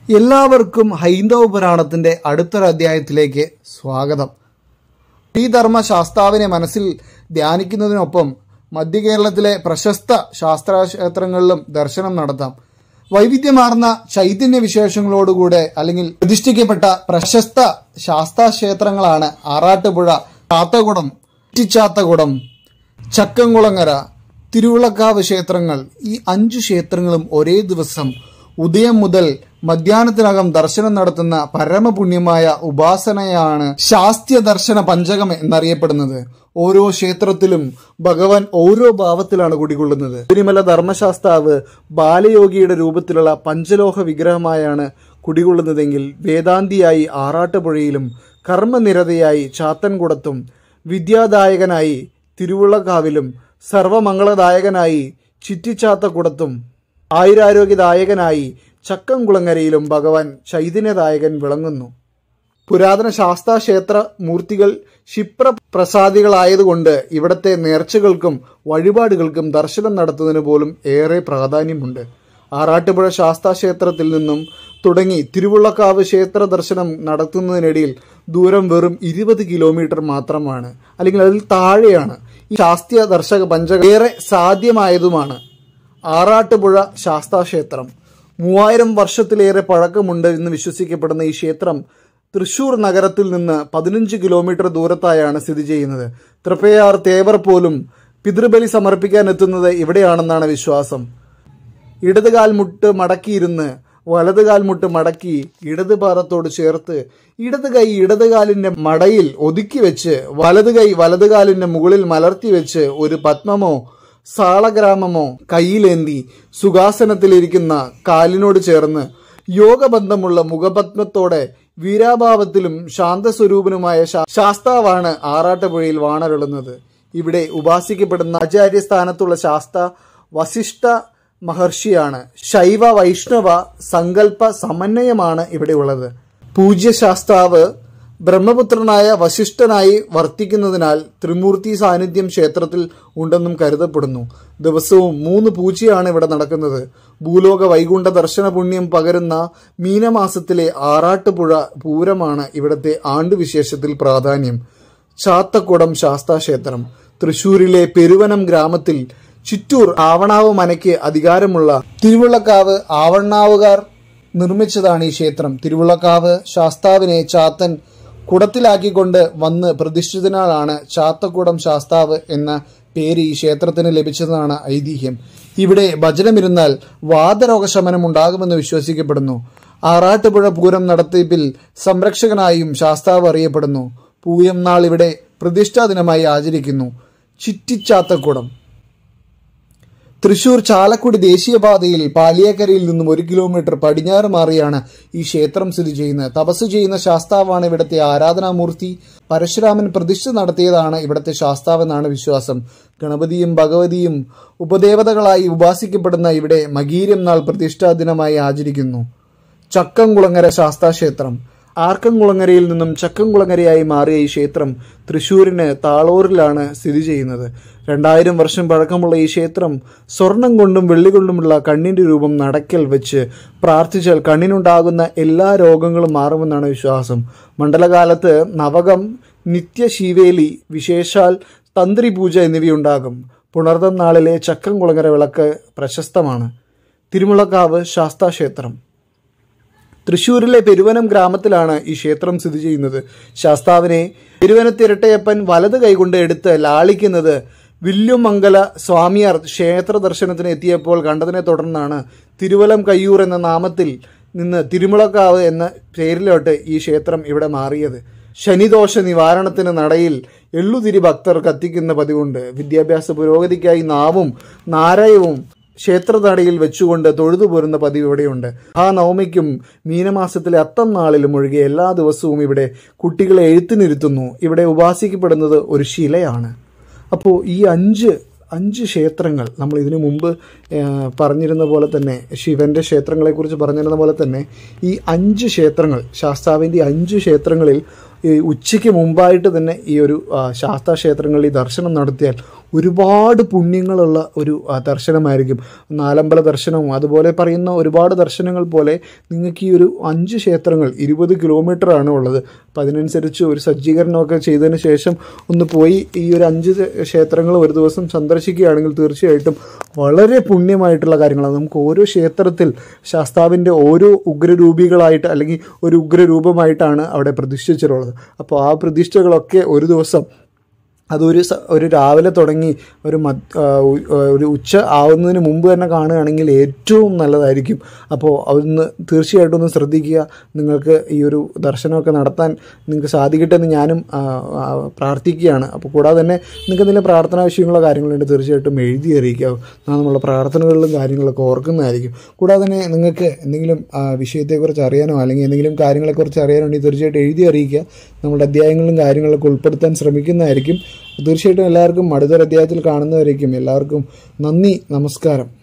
എല്ലാവർക്കും ഹൈന്ദവ പുരാണത്തിന്റെ അടുത്തൊരു അധ്യായത്തിലേക്ക് സ്വാഗതം. ഈ ധർമ്മശാസ്താവിനെ മനസ്സിൽ ധ്യാനിക്കുന്നതിനൊപ്പം മധ്യകേരളത്തിലെ പ്രശസ്ത ശാസ്ത്രക്ഷേത്രങ്ങളിലും ദർശനം നടത്താം. വൈവിധ്യമാർന്ന ചൈതന്യ വിശേഷങ്ങളോടുകൂടെ അല്ലെങ്കിൽ പ്രതിഷ്ഠിക്കപ്പെട്ട പ്രശസ്ത ശാസ്താക്ഷേത്രങ്ങളാണ് ആറാട്ടുപുഴ, ചാത്തകുടം, ചാത്തകുടം, ചക്കംകുളങ്ങര, തിരുവുള്ളക്കാവ് ക്ഷേത്രങ്ങൾ. ഈ 5 ക്ഷേത്രങ്ങളും ഒരേ ദിവസം ഉദയം മുതൽ മധ്യാഹ്നത്തിനകം ദർശനം നടത്തുന്ന പരമപുണ്യമായ ഉപാസനയാണ് ശാസ്ത്യ ദർശന പഞ്ചകം എന്നറിയപ്പെടുന്നത്. ഓരോ ക്ഷേത്രത്തിലും ഭഗവാൻ ഓരോ ഭാവത്തിലാണ് കുടികൊള്ളുന്നത്. ശബരിമല ധർമ്മശാസ്താവ് ബാലയോഗിയുടെ രൂപത്തിലുള്ള പഞ്ചലോഹ വിഗ്രഹമായാണ് കുടികൊള്ളുന്നതെങ്കിൽ വേദാന്തിയായി ആറാട്ടുപുഴയിലും കർമ്മനിരതയായി ചാത്തൻകുടത്തും വിദ്യാദായകനായി തിരുവുള്ളക്കാവിലും സർവമംഗളദായകനായി ചിറ്റിച്ചാത്തക്കുടത്തും ആയുരാരോഗ്യദായകനായി ചക്കംകുളങ്ങരയിലും ഭഗവാൻ ചൈതന്യദായകൻ വിളങ്ങുന്നു. പുരാതന ശാസ്താക്ഷേത്ര മൂർത്തികൾ ക്ഷിപ്രപ്രസാദികളായതുകൊണ്ട് ഇവിടത്തെ നേർച്ചകൾക്കും വഴിപാടുകൾക്കും ദർശനം നടത്തുന്നതിന് പോലും ഏറെ പ്രാധാന്യമുണ്ട്. ആറാട്ടുപുഴ ശാസ്താക്ഷേത്രത്തിൽ നിന്നും തുടങ്ങി തിരുവുള്ളക്കാവ് ക്ഷേത്ര ദർശനം നടത്തുന്നതിനിടയിൽ ദൂരം വെറും 20 കിലോമീറ്റർ മാത്രമാണ്, അല്ലെങ്കിൽ അതിൽ താഴെയാണ്. ഈ ശാസ്ത്യ ദർശക പഞ്ചകം ഏറെ സാധ്യമായതുമാണ്. ആറാട്ടുപുഴ ശാസ്താക്ഷേത്രം 3000 വർഷത്തിലേറെ പഴക്കമുണ്ട് എന്ന് വിശ്വസിക്കപ്പെടുന്ന ഈ ക്ഷേത്രം തൃശൂർ നഗരത്തിൽ നിന്ന് 15 കിലോമീറ്റർ ദൂരത്തായാണ് സ്ഥിതി ചെയ്യുന്നത്. തൃപ്പയാർ തേവർ പോലും പിതൃബലി സമർപ്പിക്കാൻ എത്തുന്നത് ഇവിടെയാണെന്നാണ് വിശ്വാസം. ഇടതുകാൽ മുട്ട് മടക്കിയിരുന്ന് വലതുകാൽ മുട്ട് മടക്കി ഇടത് പാദത്തോട് ചേർത്ത് ഇടത് കൈ ഇടതുകാലിന്റെ മടയിൽ ഒതുക്കി വെച്ച് വലത് കൈ വലതുകാലിന്റെ മുകളിൽ മലർത്തി വെച്ച് ഒരു പത്മമോ സാളഗ്രാമമോ കയ്യിലേന്തി സുഖാസനത്തിലിരിക്കുന്ന കാലിനോട് ചേർന്ന് യോഗബന്ധമുള്ള മുഖപത്മത്തോടെ വീരാഭാവത്തിലും ശാന്തസ്വരൂപനുമായ ശാസ്താവാണ് ആറാട്ടുപുഴയിൽ വാണരുളുന്നത്. ഇവിടെ ഉപാസിക്കപ്പെടുന്ന ആചാര്യസ്ഥാനത്തുള്ള ശാസ്ത വസിഷ്ഠ മഹർഷിയാണ്. ശൈവ വൈഷ്ണവ സങ്കല്പ സമന്വയമാണ് ഇവിടെ ഉള്ളത്. പൂജ്യശാസ്താവ് ബ്രഹ്മപുത്രനായ വസിഷ്ഠനായി വർത്തിക്കുന്നതിനാൽ ത്രിമൂർത്തി സാന്നിധ്യം ക്ഷേത്രത്തിൽ ഉണ്ടെന്നും കരുതപ്പെടുന്നു. ദിവസവും 3 പൂജയാണ് ഇവിടെ നടക്കുന്നത്. ഭൂലോക വൈകുണ്ഠ ദർശന പുണ്യം പകരുന്ന മീനമാസത്തിലെ ആറാട്ടുപുഴ പൂരമാണ് ഇവിടത്തെ ആണ്ടുവിശേഷത്തിൽ പ്രാധാന്യം. ചാത്തക്കുടം ശാസ്താക്ഷേത്രം തൃശൂരിലെ പെരുവനം ഗ്രാമത്തിൽ ചിറ്റൂർ ആവണാവ് മനയ്ക്ക് അധികാരമുള്ള തിരുവുള്ളക്കാവ് ആവണാവുകാർ നിർമ്മിച്ചതാണ് ഈ ക്ഷേത്രം. തിരുവുള്ളക്കാവ് ശാസ്താവിനെ ചാത്തൻ കുടത്തിലാക്കിക്കൊണ്ട് വന്ന് പ്രതിഷ്ഠിതനാലാണ് ചാത്തക്കുടം ശാസ്താവ് എന്ന പേര് ഈ ക്ഷേത്രത്തിന് ലഭിച്ചതാണ് ഐതിഹ്യം. ഇവിടെ ഭജനമിരുന്നാൽ വാതരോഗശമനം ഉണ്ടാകുമെന്ന് വിശ്വസിക്കപ്പെടുന്നു. ആറാട്ടുപുഴ പൂരം നടത്തിപ്പിൽ സംരക്ഷകനായും ശാസ്താവ് അറിയപ്പെടുന്നു. പൂയം നാൾ ഇവിടെ പ്രതിഷ്ഠാ ദിനമായി ആചരിക്കുന്നു. ചിറ്റിച്ചാത്തക്കുടം തൃശൂർ ചാലക്കുടി ദേശീയപാതയിൽ പാലിയേക്കരയിൽ നിന്നും 1 കിലോമീറ്റർ പടിഞ്ഞാറ് മാറിയാണ് ഈ ക്ഷേത്രം സ്ഥിതി ചെയ്യുന്നത്. തപസ് ചെയ്യുന്ന ശാസ്താവാണ് ഇവിടുത്തെ ആരാധനാമൂർത്തി. പരശുരാമൻ പ്രതിഷ്ഠ നടത്തിയതാണ് ഇവിടുത്തെ ശാസ്താവെന്നാണ് വിശ്വാസം. ഗണപതിയും ഭഗവതിയും ഉപദേവതകളായി ഉപാസിക്കപ്പെടുന്ന ഇവിടെ മകീരം നാൾ പ്രതിഷ്ഠാ ദിനമായി ആചരിക്കുന്നു. ചക്കംകുളങ്ങര ശാസ്താക്ഷേത്രം ആർക്കംകുളങ്ങരയിൽ നിന്നും ചക്കംകുളങ്ങരയായി മാറിയ ഈ ക്ഷേത്രം തൃശൂരിന് താളൂരിലാണ് സ്ഥിതി ചെയ്യുന്നത്. 2000 വർഷം പഴക്കമുള്ള ഈ ക്ഷേത്രം സ്വർണം കൊണ്ടും വെള്ളി കൊണ്ടുമുള്ള കണ്ണിന്റെ രൂപം നടക്കൽ വെച്ച് പ്രാർത്ഥിച്ചാൽ കണ്ണിനുണ്ടാകുന്ന എല്ലാ രോഗങ്ങളും മാറുമെന്നാണ് വിശ്വാസം. മണ്ഡലകാലത്ത് നവകം, നിത്യശീവേലി, വിശേഷാൽ തന്ത്രി പൂജ എന്നിവയുണ്ടാകും. പുണർദം നാളിലെ ചക്കംകുളങ്ങര വിളക്ക് പ്രശസ്തമാണ്. തിരുമുള്ളക്കാവ് ശാസ്താക്ഷേത്രം തൃശൂരിലെ പെരുവനം ഗ്രാമത്തിലാണ് ഈ ക്ഷേത്രം സ്ഥിതി ചെയ്യുന്നത്. ശാസ്താവിനെ പെരുവനത്തിരട്ടയപ്പൻ വലത് കൈകൊണ്ട് എടുത്ത് ലാളിക്കുന്നത് വില്ലുമംഗല സ്വാമിയാർ ക്ഷേത്ര ദർശനത്തിന് എത്തിയപ്പോൾ കണ്ടതിനെ തുടർന്നാണ് തിരുവലം കയ്യൂർ എന്ന നാമത്തിൽ നിന്ന് തിരുമുളക്കാവ് എന്ന പേരിലോട്ട് ഈ ക്ഷേത്രം ഇവിടെ മാറിയത്. ശനിദോഷ നിവാരണത്തിന് നടയിൽ എള്ളുതിരി ഭക്തർ കത്തിക്കുന്ന പതിവുണ്ട്. വിദ്യാഭ്യാസ പുരോഗതിക്കായി നാവും നാരായവും ക്ഷേത്രനടയിൽ വെച്ചുകൊണ്ട് തൊഴുതുപോരുന്ന പതിവ് ഇവിടെയുണ്ട്. ആ നവമിക്കും മീനമാസത്തിലെ അത്തം നാളിലും ഒഴികെ എല്ലാ ദിവസവും ഇവിടെ കുട്ടികളെ എഴുത്തിനിരുത്തുന്നു. ഇവിടെ ഉപാസിക്കപ്പെടുന്നത് ഒരു ശിലയാണ്. അപ്പോൾ ഈ അഞ്ച് ക്ഷേത്രങ്ങൾ നമ്മൾ ഇതിനു മുമ്പ് പറഞ്ഞിരുന്ന പോലെ തന്നെ, ശിവന്റെ ക്ഷേത്രങ്ങളെക്കുറിച്ച് പറഞ്ഞിരുന്ന പോലെ തന്നെ ഈ 5 ക്ഷേത്രങ്ങൾ, ശാസ്താവിൻ്റെ 5 ക്ഷേത്രങ്ങളിൽ ഉച്ചയ്ക്ക് മുമ്പായിട്ട് തന്നെ ഈ ഒരു ശാസ്താ ക്ഷേത്രങ്ങളിൽ ദർശനം നടത്തിയാൽ ഒരുപാട് പുണ്യങ്ങളുള്ള ഒരു ദർശനമായിരിക്കും. നാലമ്പല ദർശനവും അതുപോലെ പറയുന്ന ഒരുപാട് ദർശനങ്ങൾ പോലെ നിങ്ങൾക്ക് ഈ ഒരു 5 ക്ഷേത്രങ്ങൾ 20 കിലോമീറ്ററാണ് ഉള്ളത്. അപ്പോൾ അതിനനുസരിച്ച് ഒരു സജ്ജീകരണമൊക്കെ ചെയ്തതിന് ശേഷം ഒന്ന് പോയി ഈ ഒരു 5 ക്ഷേത്രങ്ങൾ ഒരു ദിവസം സന്ദർശിക്കുകയാണെങ്കിൽ തീർച്ചയായിട്ടും വളരെ പുണ്യമായിട്ടുള്ള കാര്യങ്ങളാണ്. നമുക്ക് ഓരോ ക്ഷേത്രത്തിൽ ശാസ്താവിൻ്റെ ഓരോ ഉഗ്രരൂപികളായിട്ട് അല്ലെങ്കിൽ ഒരു ഉഗ്രരൂപമായിട്ടാണ് അവിടെ പ്രതിഷ്ഠിച്ചിട്ടുള്ളത്. അപ്പോൾ ആ പ്രതിഷ്ഠകളൊക്കെ ഒരു ദിവസം ഒരു രാവിലെ തുടങ്ങി ഒരു ഉച്ച ആവുന്നതിന് മുമ്പ് തന്നെ കാണുകയാണെങ്കിൽ ഏറ്റവും നല്ലതായിരിക്കും. അപ്പോൾ അതൊന്ന് തീർച്ചയായിട്ടും ഒന്ന് ശ്രദ്ധിക്കുക. നിങ്ങൾക്ക് ഈ ഒരു ദർശനമൊക്കെ നടത്താൻ നിങ്ങൾക്ക് സാധിക്കട്ടെ എന്ന് ഞാനും പ്രാർത്ഥിക്കുകയാണ്. അപ്പോൾ കൂടാതെ തന്നെ നിങ്ങൾക്ക് എന്തെങ്കിലും പ്രാർത്ഥനാ വിഷയങ്ങളോ കാര്യങ്ങളുണ്ട് തീർച്ചയായിട്ടും എഴുതി അറിയിക്കുക. നമ്മളുടെ പ്രാർത്ഥനകളിലും കാര്യങ്ങളൊക്കെ ഓർക്കുന്നതായിരിക്കും. കൂടാതെ തന്നെ നിങ്ങൾക്ക് എന്തെങ്കിലും വിഷയത്തെക്കുറിച്ച് അറിയാനോ അല്ലെങ്കിൽ എന്തെങ്കിലും കാര്യങ്ങളെക്കുറിച്ച് അറിയാനുണ്ടെങ്കിൽ തീർച്ചയായിട്ടും എഴുതി അറിയിക്കുക. നമ്മുടെ അധ്യായങ്ങളിലും കാര്യങ്ങളൊക്കെ ഉൾപ്പെടുത്താൻ ശ്രമിക്കുന്നതായിരിക്കും. തീർച്ചയായിട്ടും എല്ലാവർക്കും അടുത്തൊരു അധ്യായത്തിൽ കാണുന്നവരേക്കും എല്ലാവർക്കും നന്ദി, നമസ്കാരം.